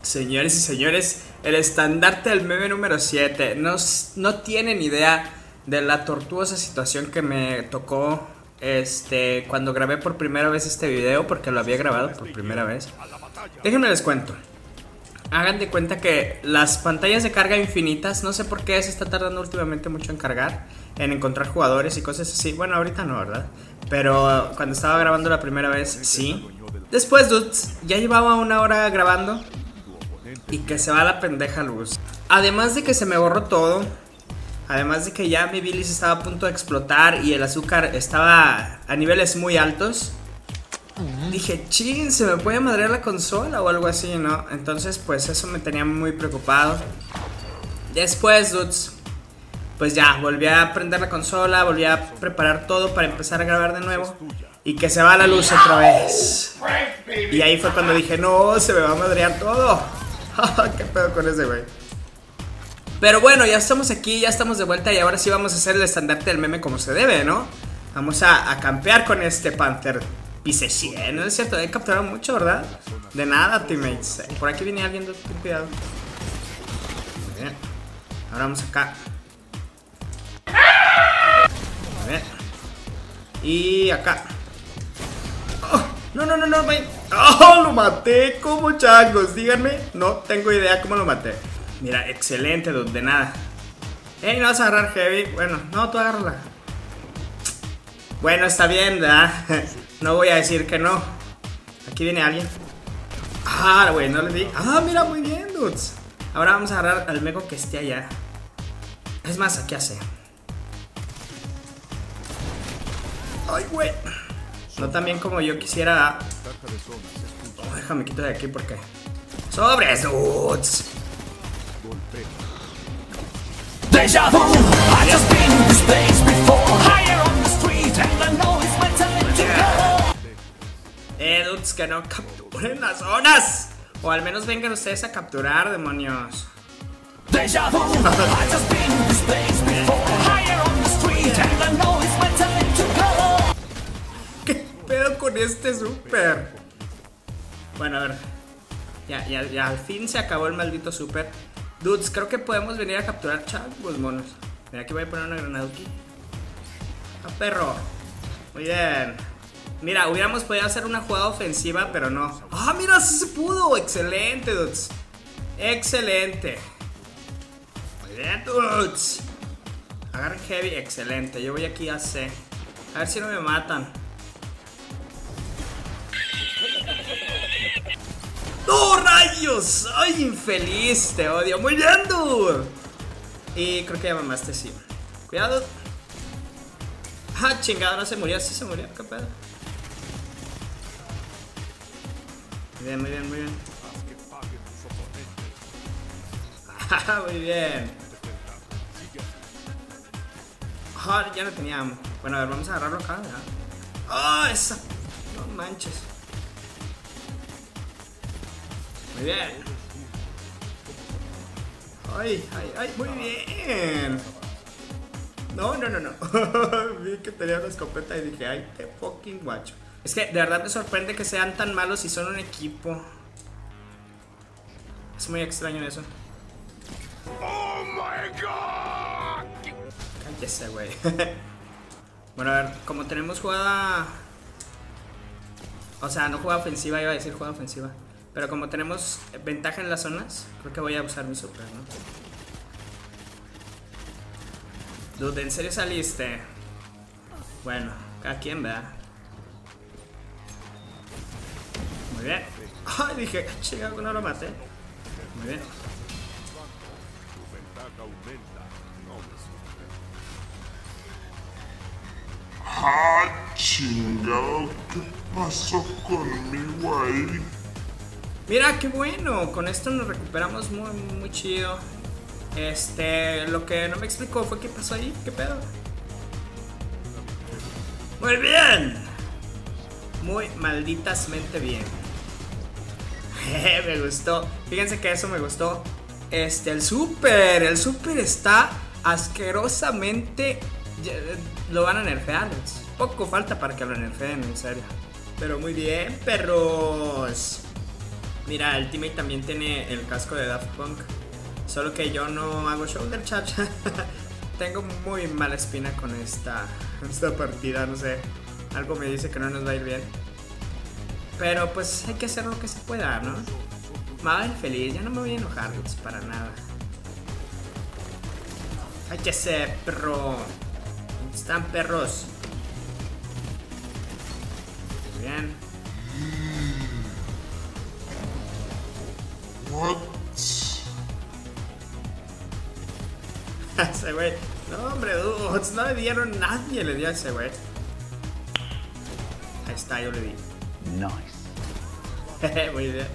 Señores y señores, el estandarte del meme número 7. No tienen idea de la tortuosa situación que me tocó cuando grabé por primera vez este video, porque lo había grabado por primera vez. Déjenme les cuento. Hagan de cuenta que las pantallas de carga infinitas, no sé por qué se está tardando últimamente mucho en cargar, en encontrar jugadores y cosas así. Bueno, ahorita no, ¿verdad? Pero cuando estaba grabando la primera vez, sí. Después, dudes, ya llevaba una hora grabando y que se va la pendeja luz. Además de que se me borró todo, además de que ya mi bilis estaba a punto de explotar y el azúcar estaba a niveles muy altos, dije, chin, se me puede madrear la consola o algo así, ¿no? Entonces, pues eso me tenía muy preocupado. Después, dudes, pues ya, volví a prender la consola, volví a preparar todo para empezar a grabar de nuevo. Y que se va la luz otra vez. Y ahí fue cuando dije, no, se me va a madrear todo. ¿Qué pedo con ese güey? Pero bueno, ya estamos aquí, ya estamos de vuelta. Y ahora sí vamos a hacer el estandarte del meme como se debe, ¿no? Vamos a campear con este Panther Piece 100, ¿no es cierto? He capturado mucho, ¿verdad? De nada, teammates. Por aquí viene alguien, ten cuidado. Muy bien. Ahora vamos acá. Muy bien. Y acá. Oh, no, güey. Oh, lo maté. ¿Cómo, changos? Díganme. No tengo idea cómo lo maté. Mira, excelente, dude, de nada. Ey, no vas a agarrar heavy. Bueno, no, tú agárrala. Bueno, está bien, ¿verdad? No voy a decir que no. Aquí viene alguien. Ah, güey, no le di. Ah, mira, muy bien, dudes. Ahora vamos a agarrar al mego que esté allá. Es más, aquí hace. Ay, güey. No tan bien como yo quisiera. Oh, déjame quito de aquí porque. ¡Sobres, dudes! Deja vu, I just been to space before. Higher on the street and I know it's my time to go. Dudes, que no capturen las zonas. O al menos vengan ustedes a capturar, demonios. Deja vu, I just been to space before. Higher on the street and I know it's my time to go. ¿Qué pedo con este super? Bueno, a ver. Ya, al fin se acabó el maldito super. Dudes, creo que podemos venir a capturar changos, monos. Mira, aquí voy a poner una granada aquí. ¡Ah, perro! Muy bien. Mira, hubiéramos podido hacer una jugada ofensiva, pero no. ¡Ah, mira! ¡Sí se pudo! ¡Excelente, dudes! ¡Excelente! Muy bien, dudes. Agarren heavy, excelente. Yo voy aquí a C. A ver si no me matan. ¡No, rayos! ¡Ay, infeliz! Te odio. ¡Muy bien, dude! Y creo que ya mamaste, sí. Cuidado. ¡Ah, chingado! No se murió. Sí se murió. ¿Qué pedo? Muy bien. Muy bien. Ah, ya no teníamos. Bueno, a ver, vamos a agarrarlo acá, ¿verdad? ¡Ah, esa! No manches. Muy bien. Ay, muy bien. No. Vi que tenía una escopeta y dije, ay, qué fucking guacho. Es que de verdad me sorprende que sean tan malos si son un equipo. Es muy extraño eso. Oh my god. Cállese, güey. Bueno, a ver, como tenemos jugada. O sea, no jugada ofensiva, iba a decir jugada ofensiva. Pero como tenemos ventaja en las zonas, creo que voy a usar mi super, ¿no? Dude, ¿en serio saliste? Bueno, cada quien, ¿verdad? Muy bien. Ay, dije, chingado, no lo maté. Muy bien. Ah, chingado, ¿qué pasó conmigo ahí? Mira, qué bueno. Con esto nos recuperamos muy chido. Lo que no me explicó fue qué pasó ahí. ¿Qué pedo? Muy bien. Muy malditasmente bien. Me gustó. Fíjense que eso me gustó. El super está asquerosamente. Lo van a nerfear. Poco falta para que lo nerfeen, en serio. Pero muy bien, perros. Mira, el teammate también tiene el casco de Daft Punk. Solo que yo no hago shoulder charge. Tengo muy mala espina con esta partida, no sé. Algo me dice que no nos va a ir bien. Pero pues hay que hacer lo que se pueda, ¿no? Me va a ver feliz, ya no me voy a enojar, pues, para nada. Hay que ser, perro. ¿Dónde están, perros? Bien. What? Ese güey. No, hombre, dudes, no le dieron, nadie le dio a ese güey. Ahí está, yo le di. Nice. Muy bien.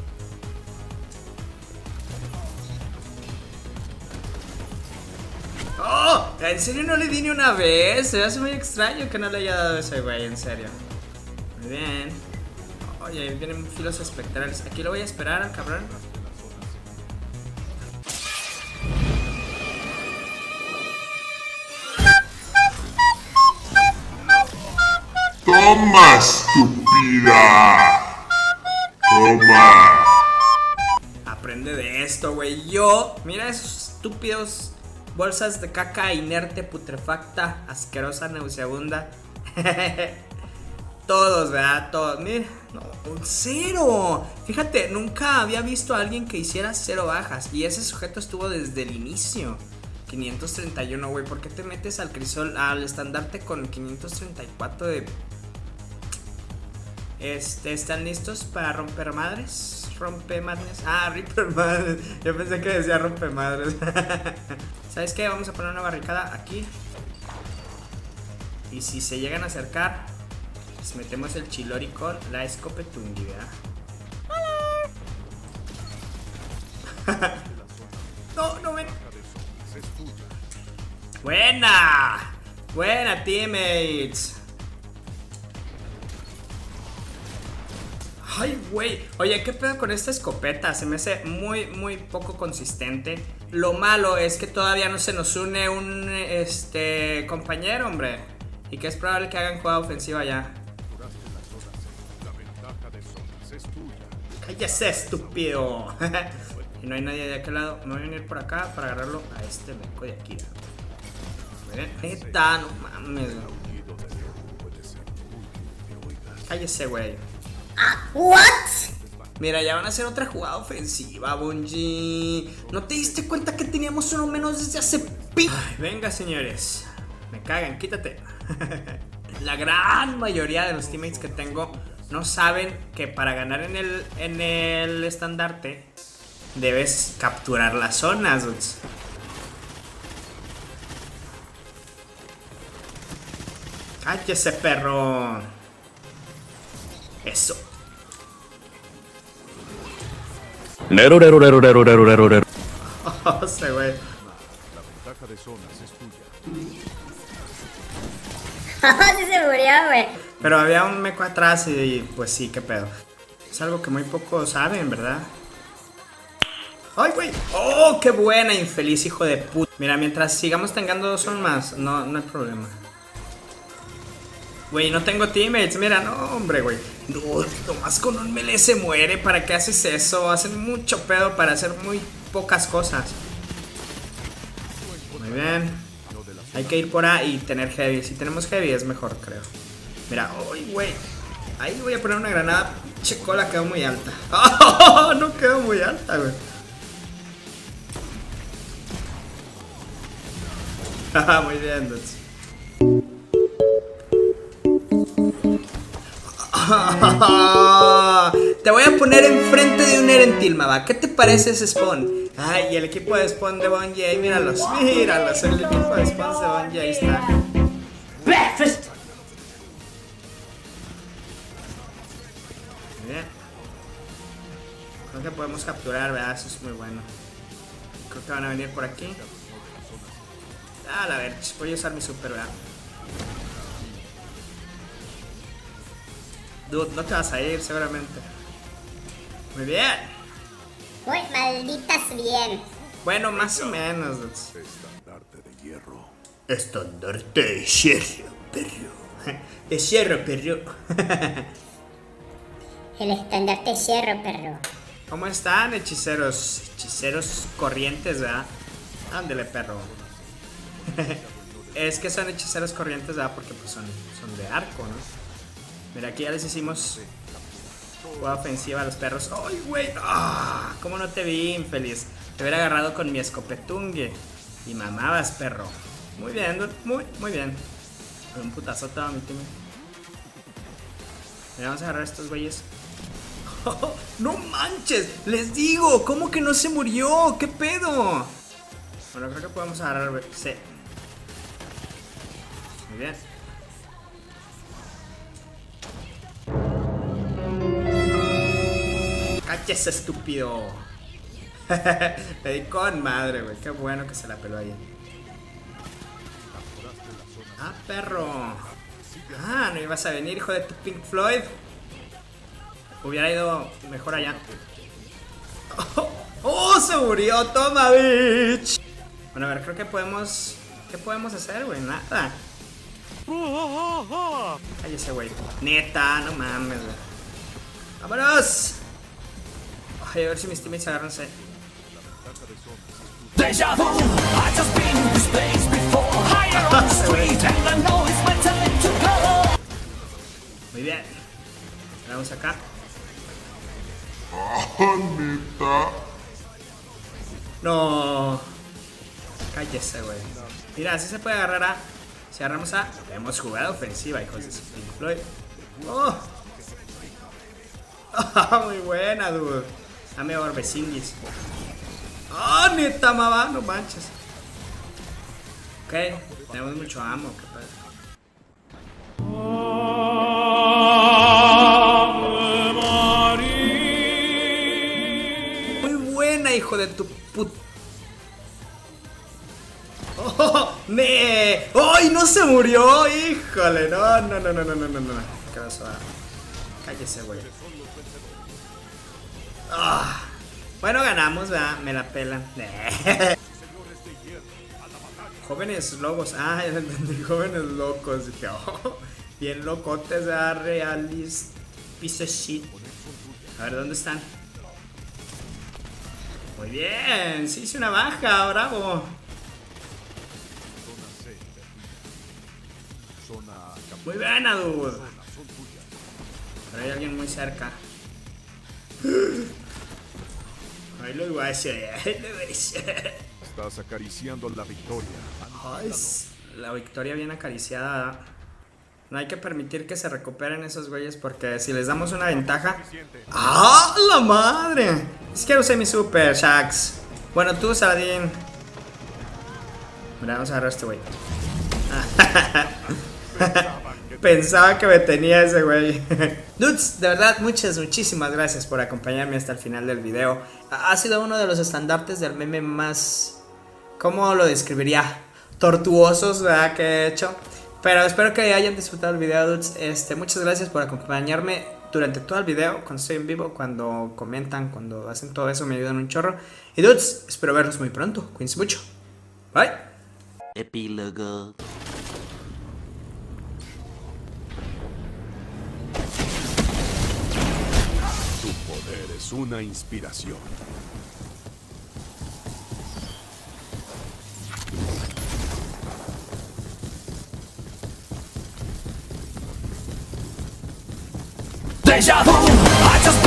¡Oh! ¿En serio no le di ni una vez? Se me hace muy extraño que no le haya dado a ese güey, en serio. Muy bien. Oye, ahí vienen filos espectrales. Aquí lo voy a esperar al cabrón. Toma, estúpida. Toma. Aprende de esto, güey. Yo, mira esos estúpidos bolsas de caca inerte, putrefacta, asquerosa, nauseabunda. Todos, ¿verdad? Todos. Mira, no, un 0. Fíjate, nunca había visto a alguien que hiciera 0 bajas. Y ese sujeto estuvo desde el inicio. 531, güey. ¿Por qué te metes al crisol, al estandarte con 534 de... ¿Están listos para romper madres? ¿Rompe madres? Ah, Reaper madres. Yo pensé que decía rompe madres. ¿Sabes qué? Vamos a poner una barricada aquí. Y si se llegan a acercar, pues metemos el chilori con la escopetungui, ¿verdad? No, no ven. Buena. Buena, teammates. Ay, güey. Oye, ¿qué pedo con esta escopeta? Se me hace muy, muy poco consistente. Lo malo es que todavía no se nos une un compañero, hombre. Y que es probable que hagan jugada ofensiva ya. Cállese, estúpido. Y no hay nadie de aquel lado. Me voy a venir por acá para agarrarlo a este meco de aquí. Neta, no mames. Cállese, güey. What? Mira, ya van a hacer otra jugada ofensiva, Bungie. ¿No te diste cuenta que teníamos uno menos desde hace Ay, venga, señores. Me cagan, quítate. La gran mayoría de los teammates que tengo no saben que para ganar en el estandarte debes capturar las zonas, dudes. Cállese, perro. Eso. Oh, ese güey. Sí se murió, güey. Pero había un meco atrás y pues sí, qué pedo. Es algo que muy pocos saben, ¿verdad? ¡Ay, güey! ¡Oh, qué buena, infeliz hijo de puta! Mira, mientras sigamos tengando 2 son más, no hay problema. Güey, no tengo teammates, mira, no, hombre, güey. No, nomás con un melee se muere. ¿Para qué haces eso? Hacen mucho pedo para hacer muy pocas cosas. Muy bien. Hay que ir por ahí y tener heavy. Si tenemos heavy es mejor, creo. Mira, ¡ay, güey! Ahí voy a poner una granada. Che, cola quedó muy alta. ¡Oh! No quedó muy alta, güey. Muy bien, dudes. Te voy a poner enfrente de un Erentilma, va. ¿Qué te parece ese spawn? Ay, el equipo de spawn de Bungie, ahí míralos, míralos. El equipo de spawn de Bungie, ahí está. Breakfast. Bien. Creo que podemos capturar, ¿verdad? Eso es muy bueno. Creo que van a venir por aquí. Ah, a ver, voy a usar mi super, ¿verdad? Dude, no te vas a ir seguramente. Muy bien. Muy malditas bien. Bueno, más o menos, dudes. Estandarte de hierro. Estandarte de hierro, perro. De hierro, perro. El estandarte cierro, perro. ¿Cómo están, hechiceros? Hechiceros corrientes, ¿verdad? Ándele, perro. Es que son hechiceros corrientes, ¿verdad? Porque pues son de arco, ¿no? Mira, aquí ya les hicimos jugada ofensiva a los perros. ¡Ay, güey! ¡Ah! ¿Cómo no te vi, infeliz? Te hubiera agarrado con mi escopetungue. Y mamabas, perro. Muy bien, dude. Muy bien. Un putazote a mi team. Mira, vamos a agarrar a estos güeyes. ¡No manches! Les digo, ¿cómo que no se murió? ¿Qué pedo? Bueno, creo que podemos agarrar. Sí. Muy bien. ¡Cállese, estúpido! Le di con madre, güey. Qué bueno que se la peló ahí. Ah, perro. Ah, no ibas a venir, hijo de tu Pink Floyd. Hubiera ido mejor allá. ¡Oh! Se murió. Toma, bitch. Bueno, a ver, creo que podemos... ¿Qué podemos hacer, güey? Nada. Cállese, güey. Neta, no mames, güey. ¡Vámonos! Ay, a ver si mis teammates agarran ese. Deja vu, I just been in this place before. Higher on the street, and I know it's my time to go. Muy bien. Vamos acá. Ah, neta. No. Cállese, güey. Mira, así se puede agarrar a... Si agarramos a... Hemos jugado ofensiva, hijos de su Pink Floyd. ¡Oh! Muy buena, dude. Dame orbecingis. ¡Oh, neta, mamá! No manches. Ok, tenemos mucho ammo, qué padre. Muy buena, hijo de tu put... ¡Oh! ¡Ne! ¡Ay, no se murió! ¡Híjole! No. ¿Qué pasó? Cállese, güey. Ah. Bueno, ganamos, ¿verdad? Me la pelan. Jóvenes lobos. Ah, ya entendí. Jóvenes locos. Dije, oh, bien locotes, ¿verdad? Realist. Piece of shit. A ver, ¿dónde están? Muy bien. Sí, hice una baja. Bravo. Muy buena, dude. Pero hay alguien muy cerca. Ahí lo voy a hacer. Estás acariciando la victoria. Ay, la victoria bien acariciada. No hay que permitir que se recuperen esos güeyes porque si les damos una ventaja... ¡Ah, la madre! Es que usé mi super, Shax. Bueno, tú, Saladín. Mira, vamos a agarrar a este güey. Pensaba que me tenía ese güey. Dudes, de verdad, muchísimas gracias por acompañarme hasta el final del video. Ha sido uno de los estandartes del meme más... ¿Cómo lo describiría? Tortuosos, ¿verdad? Que he hecho. Pero espero que hayan disfrutado el video, dudes. Muchas gracias por acompañarme durante todo el video. Cuando estoy en vivo, cuando comentan, cuando hacen todo eso, me ayudan un chorro. Y dudes, espero verlos muy pronto. Cuídense mucho. Bye. Epílogo. Es una inspiración. Deja vu, I just